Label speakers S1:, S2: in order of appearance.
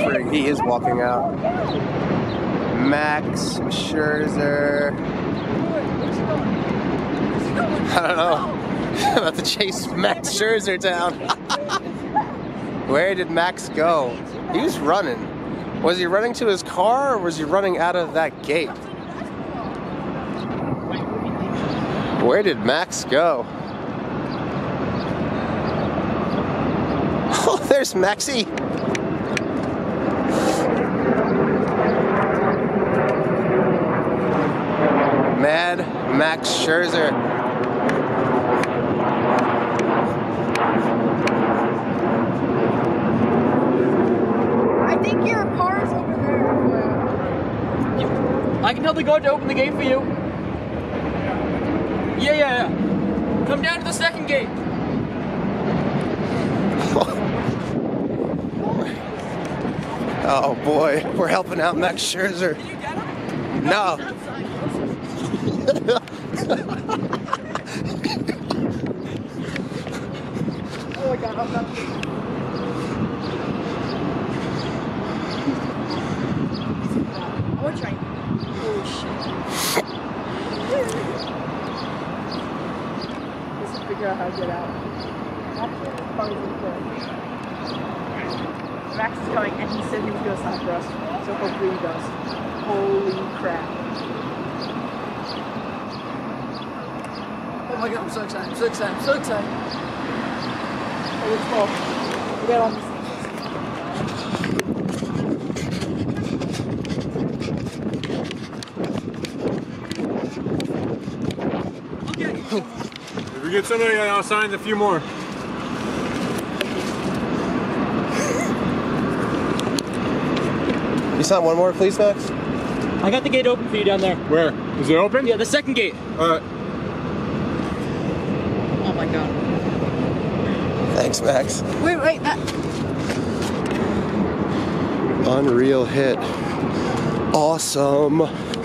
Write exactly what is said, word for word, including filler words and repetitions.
S1: referee, he is walking out. Max Scherzer. I don't know. I'm about to chase Max Scherzer down. Where did Max go? He was running. Was he running to his car or was he running out of that gate? Where did Max go? Oh, there's Maxie. Mad Max Scherzer.
S2: I think your car's over there.
S3: I can tell the guard to open the gate for you. Yeah, yeah, yeah. Come down to the second gate.
S1: Oh boy, we're helping out Max Scherzer.
S3: Did you get him?
S1: No.
S2: Oh my god, I'm not. I want to try. Oh shit. Let's just figure out how to get out. Actually, the car is in there. Max is coming, and he said he was going to stop for us, so hopefully he does. Holy crap.
S3: Oh my god, I'm so excited, I'm so excited, I'm so excited.
S2: Oh, let's go. We got on this
S4: If we get somebody, I'll sign a few more.
S1: You sign one more, please, Max?
S3: I got the gate open for you down there.
S4: Where? Is it open?
S3: Yeah, the second gate.
S4: Alright.
S3: Oh my god.
S1: Thanks, Max.
S2: Wait, wait, that.
S1: Unreal hit. Awesome.